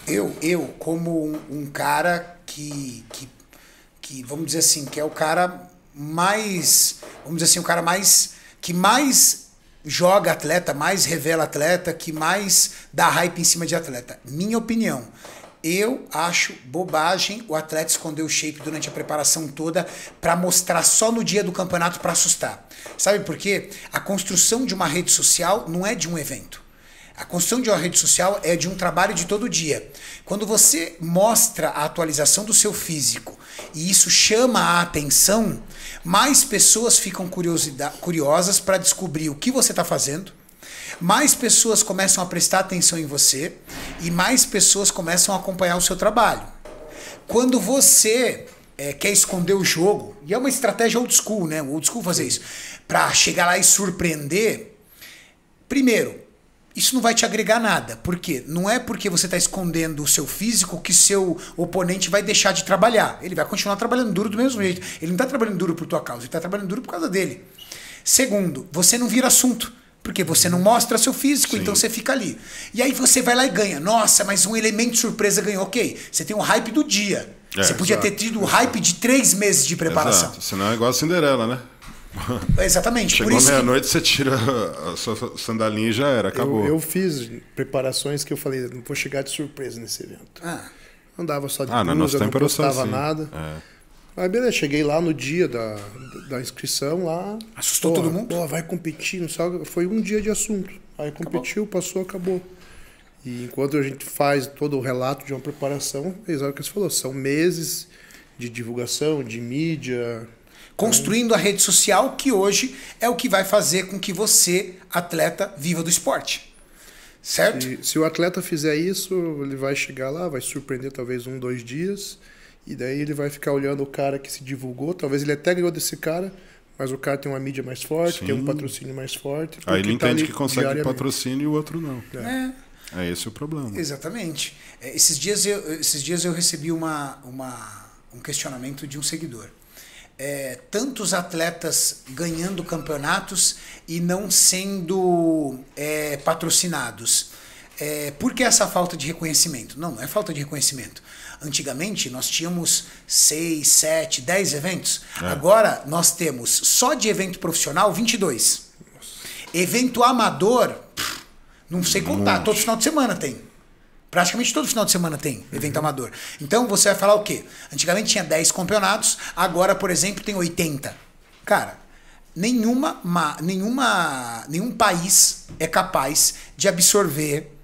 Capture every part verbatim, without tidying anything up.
Eu, eu como um, um cara que, que, que, vamos dizer assim, que é o cara mais, vamos dizer assim, o cara mais, que mais joga atleta, mais revela atleta, que mais dá hype em cima de atleta. Minha opinião, eu acho bobagem o atleta esconder o shape durante a preparação toda para mostrar só no dia do campeonato para assustar. Sabe por quê? A construção de uma rede social não é de um evento. A construção de uma rede social é de um trabalho de todo dia. Quando você mostra a atualização do seu físico e isso chama a atenção, mais pessoas ficam curiosas para descobrir o que você está fazendo, mais pessoas começam a prestar atenção em você e mais pessoas começam a acompanhar o seu trabalho. Quando você é, quer esconder o jogo, e é uma estratégia old school, né? O old school fazer isso, para chegar lá e surpreender, primeiro, isso não vai te agregar nada. Por quê? Não é porque você está escondendo o seu físico que seu oponente vai deixar de trabalhar. Ele vai continuar trabalhando duro do mesmo jeito. Ele não está trabalhando duro por tua causa, ele está trabalhando duro por causa dele. Segundo, você não vira assunto. Porque você não mostra seu físico, Sim. então você fica ali. E aí você vai lá e ganha. Nossa, mas um elemento de surpresa ganhou. Ok, você tem o hype do dia. É, você podia exato. ter tido o hype de três meses de preparação. Exato. Senão é igual a Cinderela, né? Exatamente. Chegou meia-noite, você tira a sua sandalinha e já era, acabou. Eu, eu fiz preparações que eu falei, não vou chegar de surpresa nesse evento. Ah. Andava só de ah, blusa, não postava assim. nada. É. Aí beleza, cheguei lá no dia da, da inscrição lá. Assustou pô, todo mundo? Pô, vai competir, não sabe? Foi um dia de assunto. Aí competiu, acabou. passou, acabou. E enquanto a gente faz todo o relato de uma preparação, é exatamente o que você falou, são meses de divulgação, de mídia. Construindo a rede social, que hoje é o que vai fazer com que você, atleta, viva do esporte. Certo? Se, se o atleta fizer isso, ele vai chegar lá, vai surpreender talvez um, dois dias, e daí ele vai ficar olhando o cara que se divulgou, talvez ele até ganhou desse cara, mas o cara tem uma mídia mais forte, Sim. tem um patrocínio mais forte. Aí ele entende tá que consegue patrocínio e o outro não. É. É esse o problema. Exatamente. É, esses, dias eu, esses dias eu recebi uma, uma, um questionamento de um seguidor. É, tantos atletas ganhando campeonatos e não sendo é, patrocinados. É, por que essa falta de reconhecimento? Não, não é falta de reconhecimento. Antigamente nós tínhamos seis, sete, dez eventos. É. Agora nós temos só de evento profissional vinte e dois. Evento amador, não sei contar, um todo final de semana tem. Praticamente todo final de semana tem evento uhum. amador. Então você vai falar o quê? Antigamente tinha dez campeonatos, agora, por exemplo, tem oitenta. Cara, nenhuma, nenhuma, nenhum país é capaz de absorver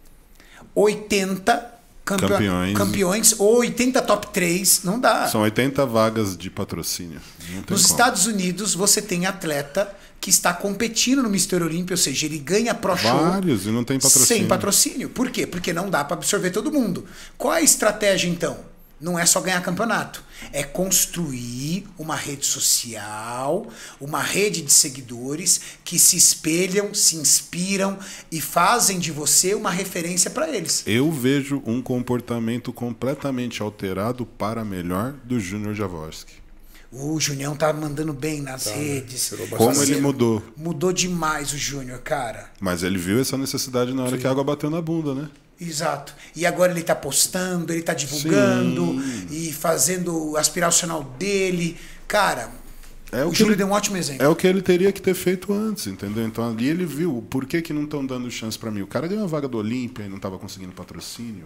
oitenta campeões, campeões. campeões ou oitenta top três. Não dá. São oitenta vagas de patrocínio. Não tem Nos como. Estados Unidos, você tem atleta que está competindo no mister Olímpia, ou seja, ele ganha Pro Show vários e não tem patrocínio. Sem patrocínio. Por quê? Porque não dá para absorver todo mundo. Qual é a estratégia, então? Não é só ganhar campeonato. É construir uma rede social, uma rede de seguidores que se espelham, se inspiram e fazem de você uma referência para eles. Eu vejo um comportamento completamente alterado para melhor do Júnior Jaworski. O Junião tá mandando bem nas tá, redes. Como ele mudou. Mudou demais o Júnior, cara. Mas ele viu essa necessidade na hora Sim. que a água bateu na bunda, né? Exato. E agora ele tá postando, ele tá divulgando Sim. e fazendo aspiracional dele. Cara, é o, o Júnior ele, deu um ótimo exemplo. É o que ele teria que ter feito antes, entendeu? Então ali ele viu por que, que não estão dando chance para mim. O cara deu uma vaga do Olímpia e não tava conseguindo patrocínio.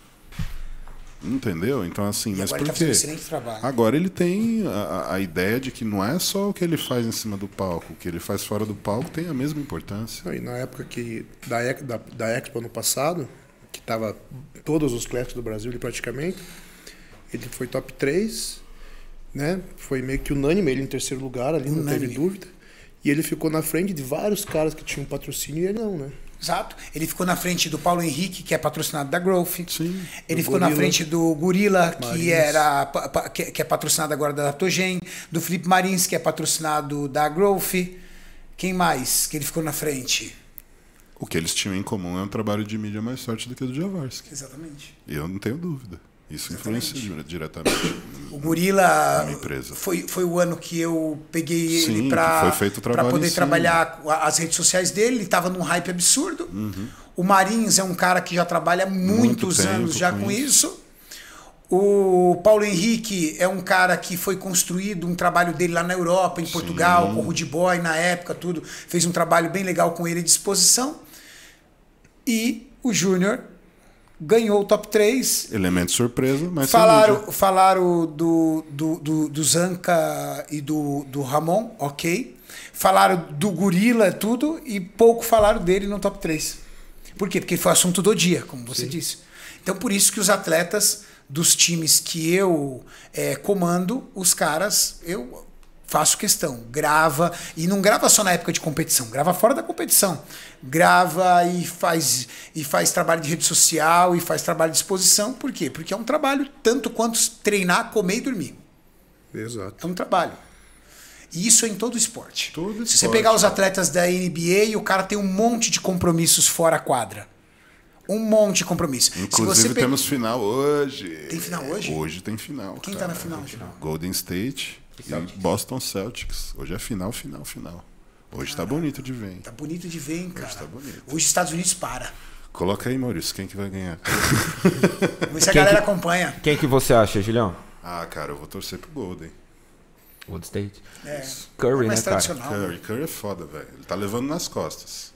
Entendeu? Então, assim, e mas agora por quê? Ele tá fazendo trabalho. Agora ele tem a, a ideia de que não é só o que ele faz em cima do palco, o que ele faz fora do palco tem a mesma importância. E na época que da, da, da Expo ano passado, que tava todos os clássicos do Brasil ali, praticamente, ele foi top três, né? Foi meio que unânime, ele em terceiro lugar ali, unânime. Não teve dúvida. E ele ficou na frente de vários caras que tinham patrocínio e ele não, né? Exato. Ele ficou na frente do Paulo Henrique, que é patrocinado da Growth. Sim. Ele ficou Gorila. na frente do Gorila, que, era, que é patrocinado agora da Adaptogen. Do Felipe Marins, que é patrocinado da Growth. Quem mais que ele ficou na frente? O que eles tinham em comum é um trabalho de mídia mais forte do que o do Jaworski. Exatamente. E eu não tenho dúvida. Isso influencia diretamente. O Gorila na empresa. Foi, foi o ano que eu peguei Sim, ele para poder trabalhar as redes sociais dele. Ele estava num hype absurdo. Uhum. O Marins é um cara que já trabalha há muitos Muito anos tempo já com com isso. isso. O Paulo Henrique é um cara que foi construído um trabalho dele lá na Europa, em Portugal, com o Rude Boy na época, tudo. Fez um trabalho bem legal com ele de exposição. E o Júnior ganhou o top três. Elemento surpresa, mas Falaram, falaram do, do, do, do Zanca e do, do Ramon, ok. Falaram do Gorila, tudo, e pouco falaram dele no top três. Por quê? Porque foi o assunto do dia, como você Sim. disse. Então, por isso que os atletas dos times que eu é, comando, os caras, eu faço questão, grava, e não grava só na época de competição, grava fora da competição. Grava e faz, e faz trabalho de rede social, e faz trabalho de exposição. Por quê? Porque é um trabalho tanto quanto treinar, comer e dormir. Exato. É um trabalho. E isso é em todo esporte. Todo Se esporte, você pegar os atletas da N B A, o cara tem um monte de compromissos fora a quadra. Um monte de compromisso. Inclusive, Se você pe... temos final hoje. Tem final hoje? Hoje tem final. Quem cara. tá na final? final? Golden State e Boston Celtics. Hoje é final, final, final. Hoje ah, tá bonito de ver. Hein? Tá bonito de ver, hein, cara. Hoje tá bonito. Hoje os Estados Unidos para. Coloca aí, Maurício, quem que vai ganhar? Vamos ver se a quem galera que... acompanha. Quem que você acha, Julião? Ah, cara, eu vou torcer pro Golden. Golden State? É. Curry, é mais né, cara? tradicional. Curry, Curry é foda, velho. Ele tá levando nas costas.